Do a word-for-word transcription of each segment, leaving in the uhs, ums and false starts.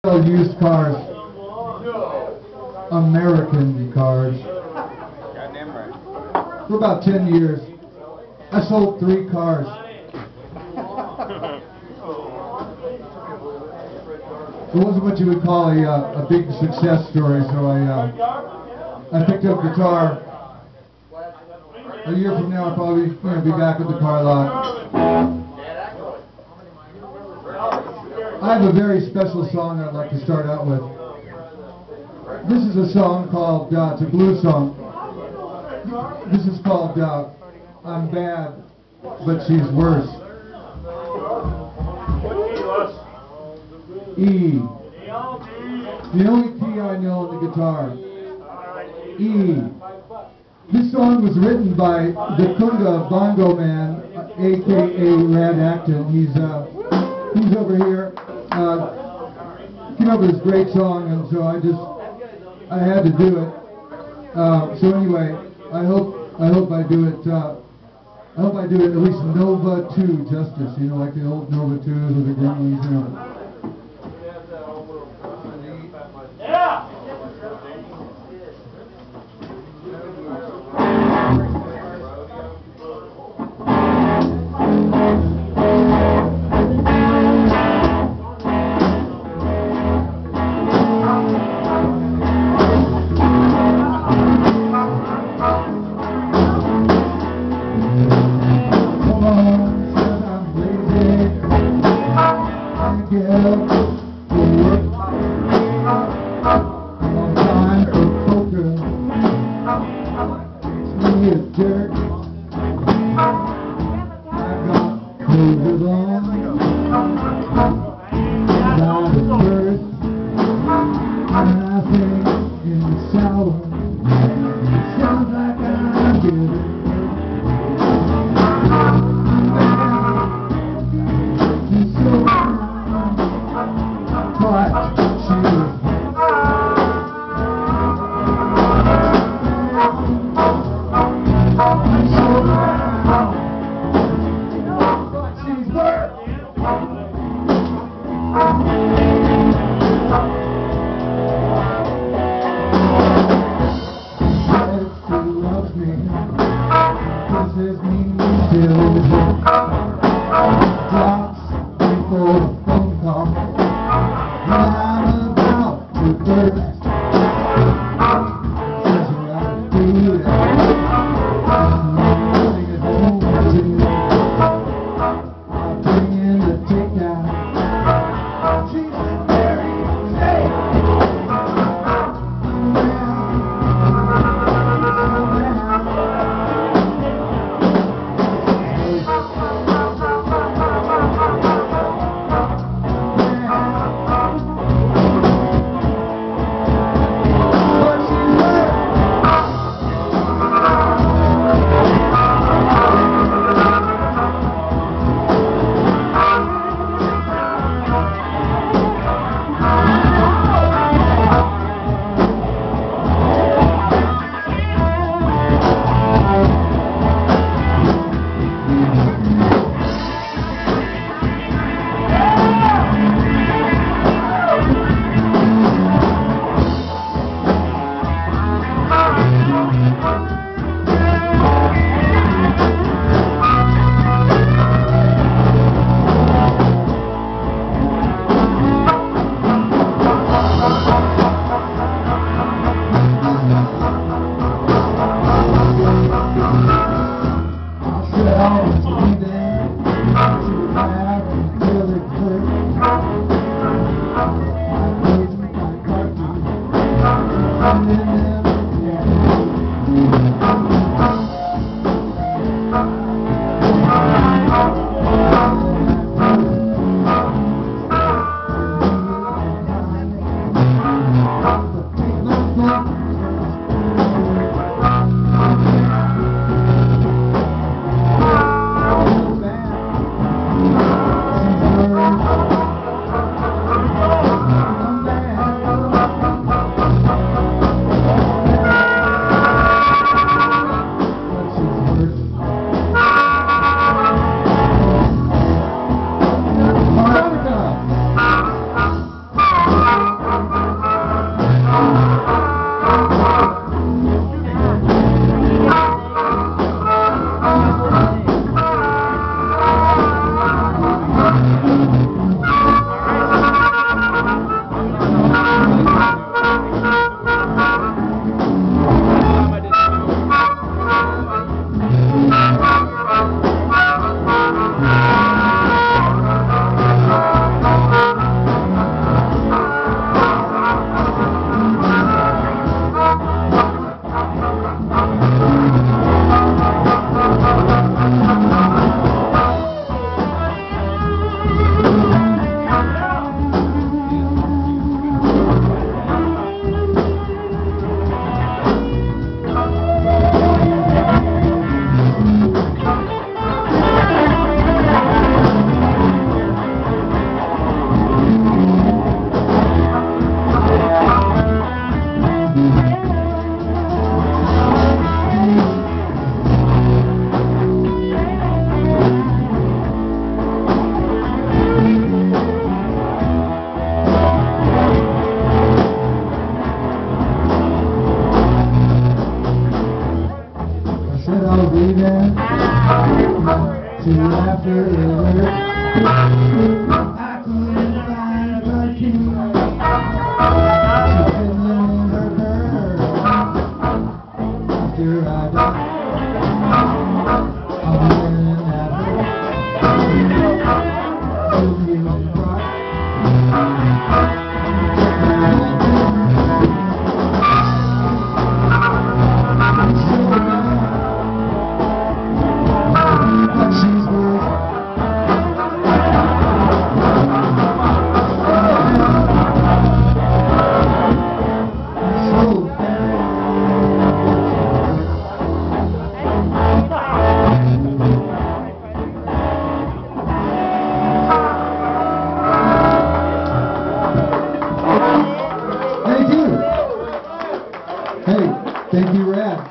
sell used cars. American cars. For about ten years. I sold three cars. It wasn't what you would call a, uh, a big success story, so I, uh, I picked up guitar. A year from now, I'll probably you know, be back at the car lot. I have a very special song I'd like to start out with. This is a song called, uh, it's a blues song. This is called uh, I'm Bad, But She's Worse. E. The only key I know on the guitar. E. This song was written by the Kunga Bongo Man, a k a. Rad Acton. He's uh, he's over here. Uh, came up with this great song, and so I just I had to do it. Uh, so anyway, I hope I hope I do it. Uh, I hope I do it at least Nova two justice. You know, like the old Nova twos or the Gremlins. You know. Yeah.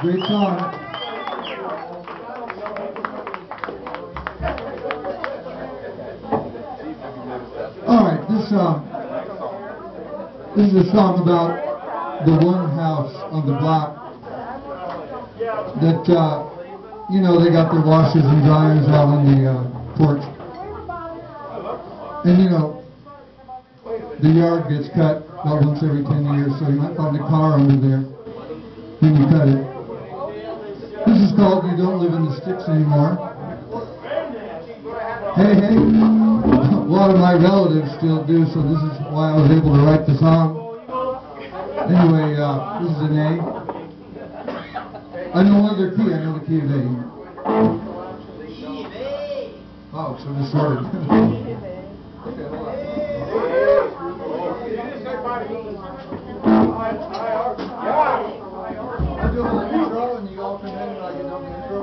Great song. All right, this um, this is a song about the one house on the block that uh, you know, they got their washers and dryers out on the uh, porch, and you know, the yard gets cut about once every ten years, so you might find a car under there when you cut it. This is called You Don't Live in the Sticks Anymore. Hey, hey, a lot of my relatives still do, so this is why I was able to write the song. Anyway, uh, this is an A. I know one other key, I know the key of A. Oh, so distorted. Okay, hold on. I do a little intro and you all come in and I get on the intro.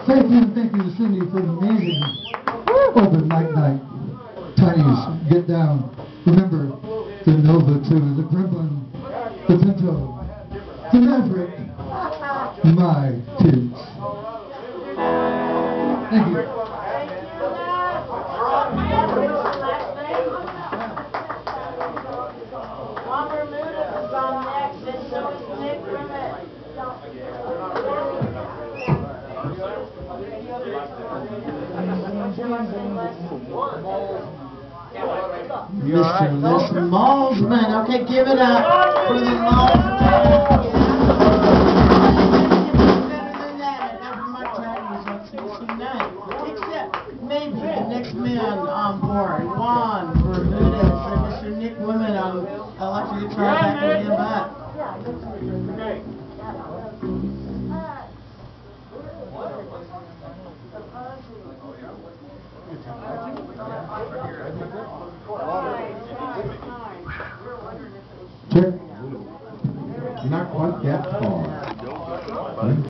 Thank you, thank you to Cindy for the amazing open mic night. Tiny's, get down. Remember, the Nova two, the Gremlin, the Pinto, the Maverick, my kids. Thank you. Juan Bermudez is on next, and so is Nick Grimmett. Mister Miss Malsman. Okay, give it up for the Malsman. Better than that. It never much happens on Tuesday night. Except maybe the next man on board. Juan Bermudez and Mister Nick Women on electric guitar back in the butt. Check. Not quite that far.